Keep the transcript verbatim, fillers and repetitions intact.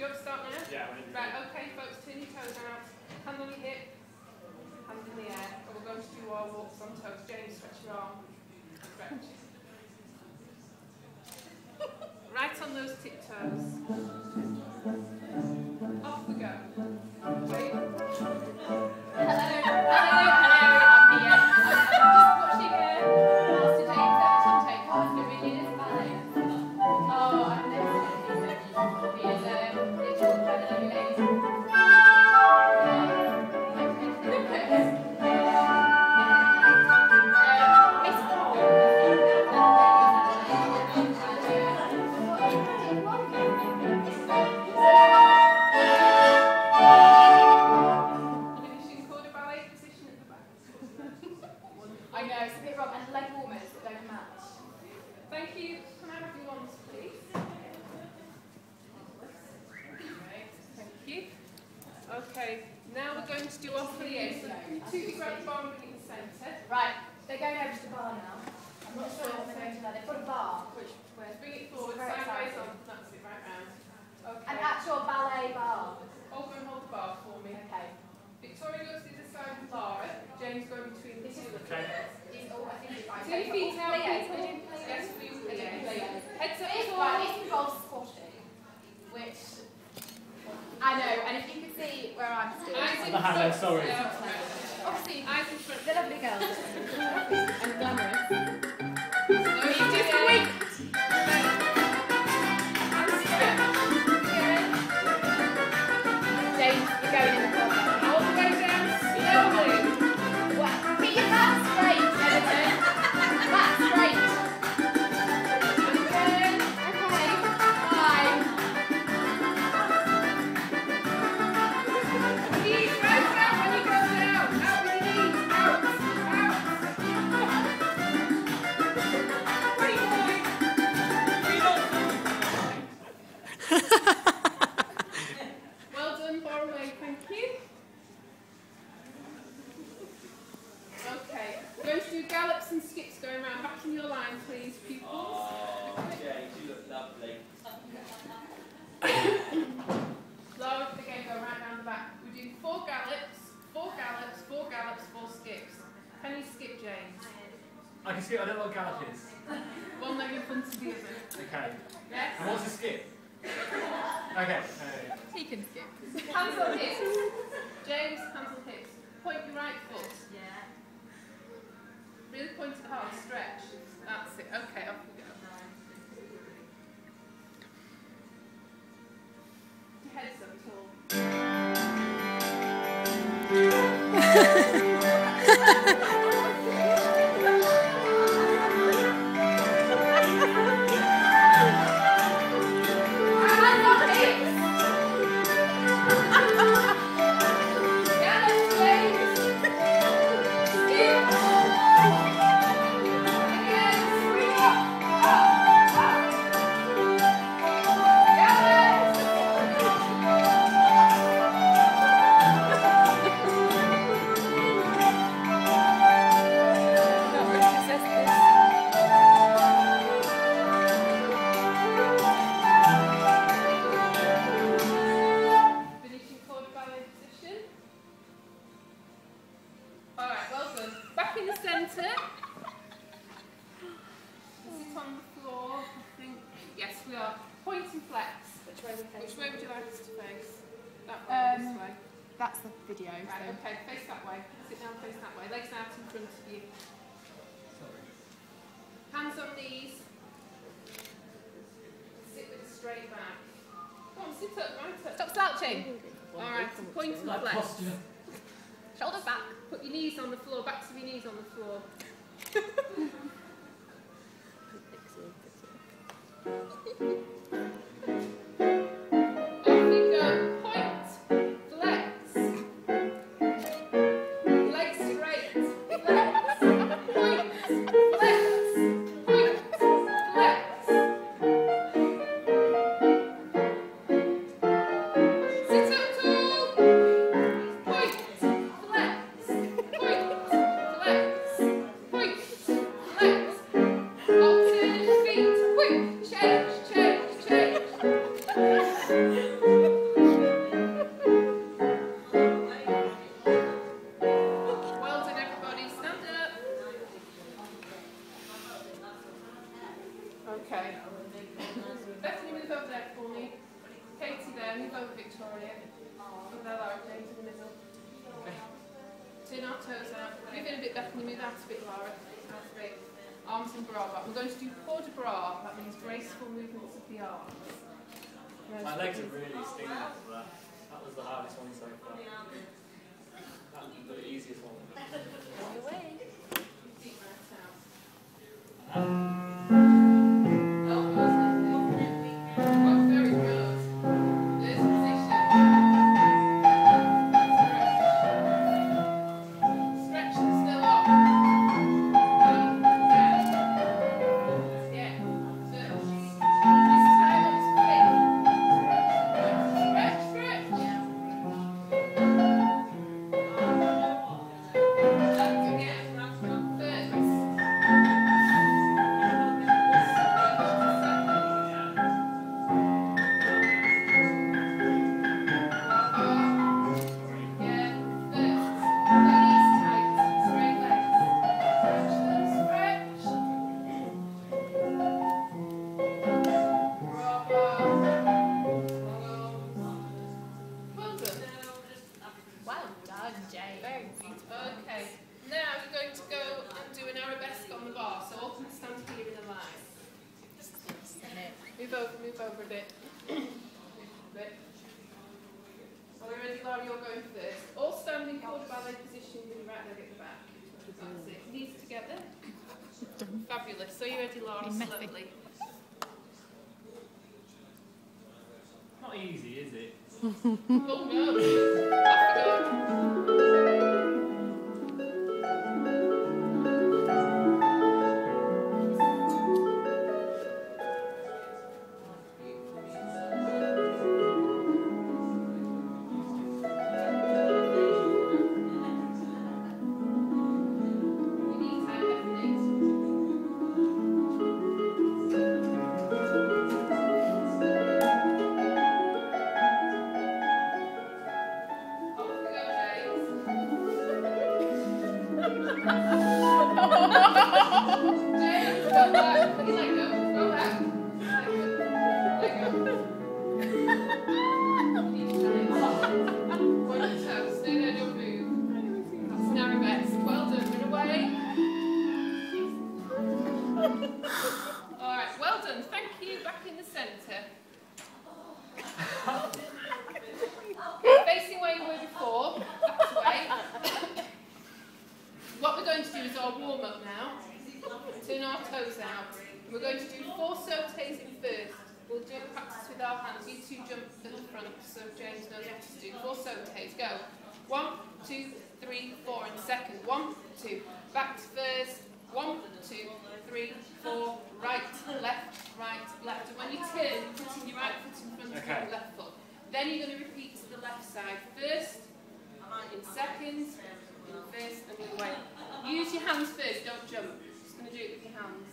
you want to start now? Yeah. Right, okay, folks, turn your toes out. Hand on your hip, hand in the air. And we're going to do our walks on toes. James, stretch your arm. Stretch. Right on those tiptoes. Off we go. Wait. Hello, hello, hello, I'm here. I'm just watching uh, Master James Everton take part in the beginner's ballet. Oh, I've never seen him. He is, um, he's called by the lovely lady. I know, it's a bit wrong, and leg warmers that don't match. Thank you. Can I have your wands, please? Thank you. Okay, now we're going to do our plie. So two grab the bar in the centre. Right, they're going over to the bar now. I'm not sure what they're going to now. They've got a bar, which we're Bring it forward, very sideways excited. on. That's it, right round. Okay. An actual ballet bar. Hold and hold the bar for me. Okay. Victoria goes to the side with Lara. James going between the two. Okay. It's all, I think it's right. Two feet out, Pliés, people. we're doing pliés. Yes, we will We're doing plie. pliés. Heads up This, tall. right, this involves squashing, which I know, and if you could see where I'm stood. Eyes in The hand, front. sorry. Yeah, right. Obviously, Eyes in front. they're lovely girls. And glamorous. No, You just winked. James, you're going in the corner. All the way down slowly. Well, keep your back straight, Everton. Back straight. And turn. Okay. Five. Knees right out when you go down. Out with your knees. Out. Out. Pretty boy. Well done, far away. Thank you. Okay. We're going to do gallops and skips going round. Back in your line, please, pupils. Oh, James, you look lovely. Lara, again, go right round the back. We do four gallops, four gallops, four gallops, four skips. Can you skip, James? I can skip. I don't know what gallop is. One leg in front of the other. Okay. Yes? And what's a skip? Okay. Uh, He can skip. Hands on hips. James, hands on hips. Point your right foot. Yeah. Really point it hard. Stretch. That's it. Okay, off we go. Your head's up tall. Hands on hips. Gallops, James. Skip. Again, swing up, up, up. Gallops. Finishing quarter ballet position. Alright, well done. Back in the centre. Sit on the floor, I think. Yes, we are. Point and flex. Which way we Which way would you like us to face? That way or this Um, way? That's the video. Right, okay, face that way. Sit down, face that way. Legs out in front of you. Hands on knees. Sit with a straight back. Come on, sit up, right up. Stop slouching. Alright, point and like flex. posture. Shoulders back. Put your knees on the floor, backs of your knees on the floor. Off you go. Point, flex. Legs straight. Flex. Point, flex. Point, flex. Sit up tall. Point, flex. Point, flex. Point, flex. Alternate feet. Quick. Change, change, change. move over, Victoria. Move that out, James, in the middle. Okay. Turn our toes out. Move in a bit, Bethany. Move out a bit, Laura. That's a bit. Arms and bra back. We're going to do port de bras. That means graceful movements of the arms. My legs are really stinging after that. That was the hardest one so far. That was the easiest one. Away. Deep breath out. Move over, move over a bit. a bit. Are we ready, Laura? You're going first. All standing forward ballet position with your right leg at the back. That's it. Knees together. Fabulous. So you ready, Laura? Slowly. Not easy, is it? Oh no. Off we go. Then you're going to repeat to the left side first, in second, in first, and the other way. Use your hands first, don't jump. Just going to do it with your hands.